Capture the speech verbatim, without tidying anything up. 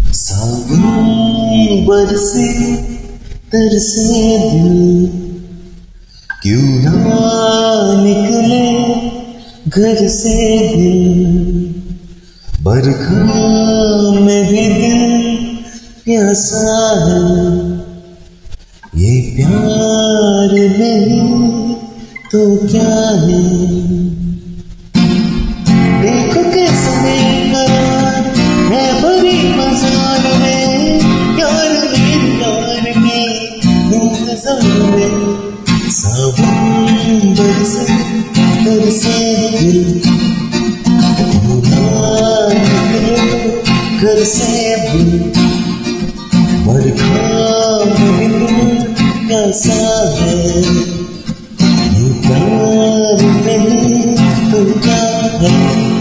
सावन बरसे तरसे दिल, क्यों ना निकले घर से दिल। बरखा में भी दिल प्यासा है, ये प्यार नहीं तो क्या है। देखो कैसे बेकार है बड़ी बाजार में, यार मेरे यार के इंतजार में। सावन बरसे तरसे दिल, घर से दिल। बरखा में दिल कैसा है, ये प्यार नहीं तो क्या है।